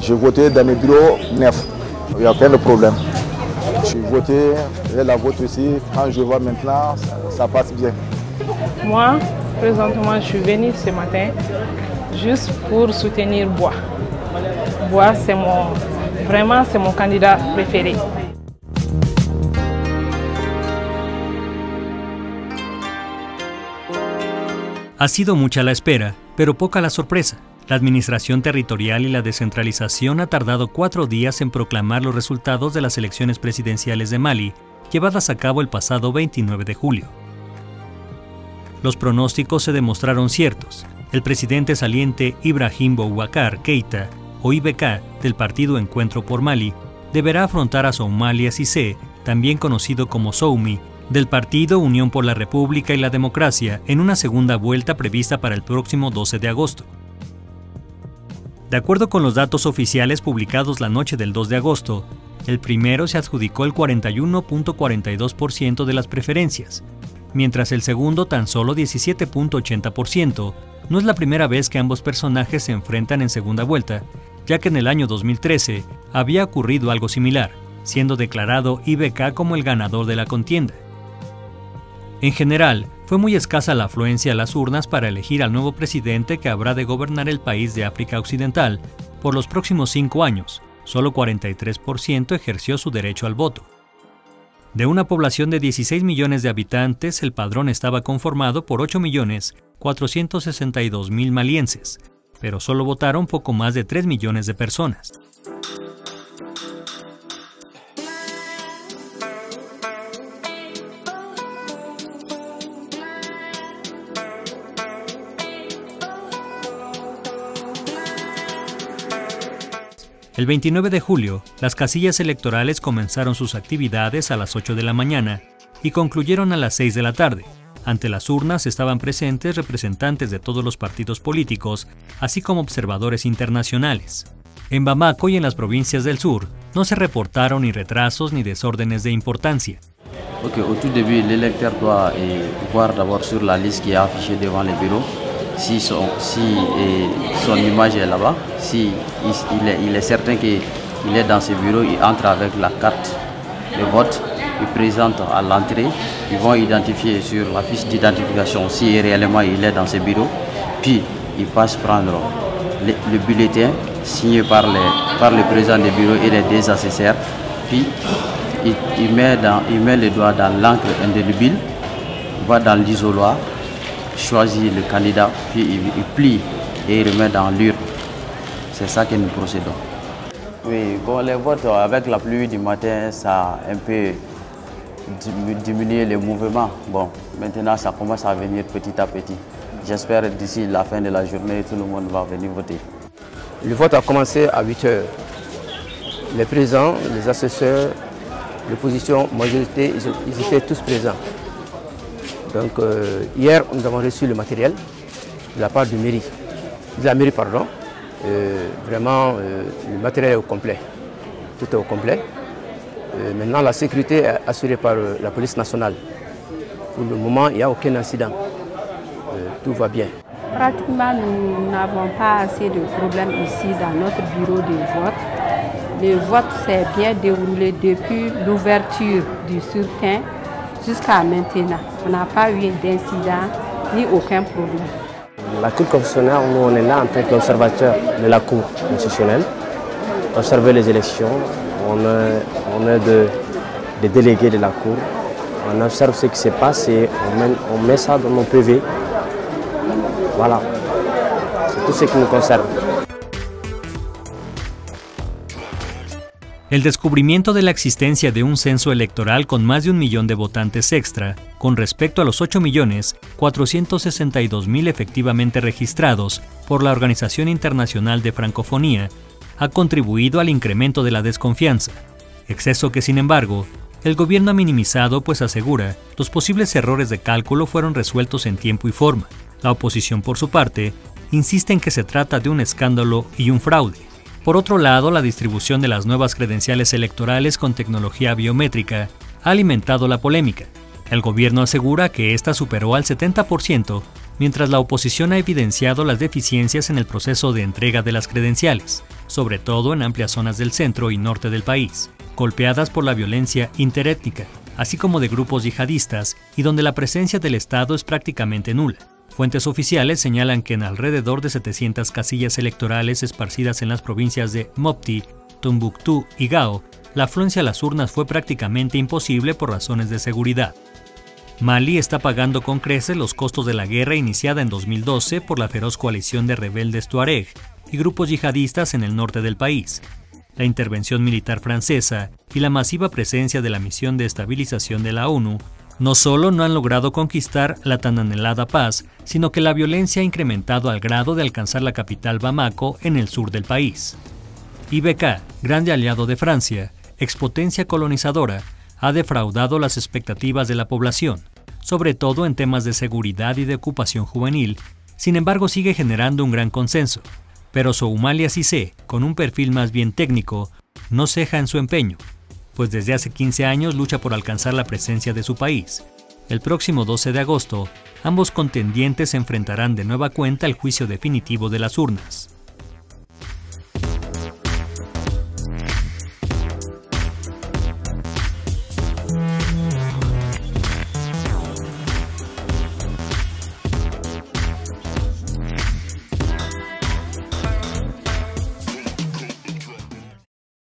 J'ai voté dans mes bureaux 9. Il n'y a aucun problème. J'ai voté, et la vote aussi. Quand je vois maintenant, ça passe bien. Moi, présentement, je suis venue ce matin juste pour soutenir Bois. Bois, c'est mon candidat préféré. Ha sido mucha la espera, pero poca la sorpresa. La administración territorial y la descentralización ha tardado 4 días en proclamar los resultados de las elecciones presidenciales de Mali, llevadas a cabo el pasado 29 de julio. Los pronósticos se demostraron ciertos. El presidente saliente Ibrahim Boubacar Keïta, o IBK, del partido Encuentro por Mali, deberá afrontar a Soumaïla Cissé, también conocido como Soumi, del partido Unión por la República y la Democracia, en una segunda vuelta prevista para el próximo 12 de agosto. De acuerdo con los datos oficiales publicados la noche del 2 de agosto, el primero se adjudicó el 41.42% de las preferencias, mientras el segundo tan solo 17.80%. No es la primera vez que ambos personajes se enfrentan en segunda vuelta, ya que en el año 2013 había ocurrido algo similar, siendo declarado IBK como el ganador de la contienda. En general, fue muy escasa la afluencia a las urnas para elegir al nuevo presidente que habrá de gobernar el país de África Occidental por los próximos 5 años. Solo 43% ejerció su derecho al voto. De una población de 16 millones de habitantes, el padrón estaba conformado por 8.462.000 malienses, pero solo votaron poco más de 3 millones de personas. El 29 de julio, las casillas electorales comenzaron sus actividades a las 8 de la mañana y concluyeron a las 6 de la tarde. Ante las urnas estaban presentes representantes de todos los partidos políticos, así como observadores internacionales. En Bamako y en las provincias del sur, no se reportaron ni retrasos ni desórdenes de importancia. Ok, au tout début, l'électeur doit voir d'abord sur la liste qui est affichée devant les bureaux. Si son image est là-bas, si il est certain qu'il est dans ce bureau, il entre avec la carte de vote, il présente à l'entrée, ils vont identifier sur la fiche d'identification si réellement il est dans ce bureau, puis il passe prendre le bulletin signé par le président du bureau et les 2 assesseurs, puis il met le doigt dans l'encre indélébile, il va dans l'isoloir, choisit le candidat, puis il plie et il remet dans l'urne. C'est ça que nous procédons. Oui, bon, les votes avec la pluie du matin, ça a un peu diminué les mouvements. Bon, maintenant ça commence à venir petit à petit. J'espère que d'ici la fin de la journée, tout le monde va venir voter. Le vote a commencé à 8 h. Les présidents, les assesseurs, l'opposition, majorité, ils étaient tous présents. Donc hier, nous avons reçu le matériel de la part de la mairie. Vraiment, le matériel est au complet. Tout est au complet. Maintenant, la sécurité est assurée par la police nationale. Pour le moment, il n'y a aucun incident. Tout va bien. Pratiquement, nous n'avons pas assez de problèmes ici dans notre bureau de vote. Le vote s'est bien déroulé depuis l'ouverture du scrutin jusqu'à maintenant. On n'a pas eu d'incident ni aucun problème. La Cour constitutionnelle, nous on est là en tant qu'observateur de la Cour constitutionnelle. Observer les élections, on est des délégués de la Cour. On observe ce qui se passe et on met ça dans nos PV. Voilà, c'est tout ce qui nous concerne. El descubrimiento de la existencia de un censo electoral con más de 1 millón de votantes extra, con respecto a los 8.462.000 efectivamente registrados por la Organización Internacional de Francofonía, ha contribuido al incremento de la desconfianza, exceso que, sin embargo, el gobierno ha minimizado, pues asegura, los posibles errores de cálculo fueron resueltos en tiempo y forma. La oposición, por su parte, insiste en que se trata de un escándalo y un fraude. Por otro lado, la distribución de las nuevas credenciales electorales con tecnología biométrica ha alimentado la polémica. El gobierno asegura que esta superó al 70%, mientras la oposición ha evidenciado las deficiencias en el proceso de entrega de las credenciales. sobre todo en amplias zonas del centro y norte del país, golpeadas por la violencia interétnica, así como de grupos yihadistas y donde la presencia del Estado es prácticamente nula. Fuentes oficiales señalan que en alrededor de 700 casillas electorales esparcidas en las provincias de Mopti, Tombuctú y Gao, la afluencia a las urnas fue prácticamente imposible por razones de seguridad. Mali está pagando con creces los costos de la guerra iniciada en 2012 por la feroz coalición de rebeldes tuareg y grupos yihadistas en el norte del país, la intervención militar francesa y la masiva presencia de la misión de estabilización de la ONU no solo no han logrado conquistar la tan anhelada paz, sino que la violencia ha incrementado al grado de alcanzar la capital Bamako en el sur del país. IBK, grande aliado de Francia, expotencia colonizadora, ha defraudado las expectativas de la población, sobre todo en temas de seguridad y de ocupación juvenil. Sin embargo, sigue generando un gran consenso. Pero Soumalia Cissé, con un perfil más bien técnico, no ceja en su empeño, pues desde hace 15 años lucha por alcanzar la presencia de su país. El próximo 12 de agosto, ambos contendientes se enfrentarán de nueva cuenta al juicio definitivo de las urnas.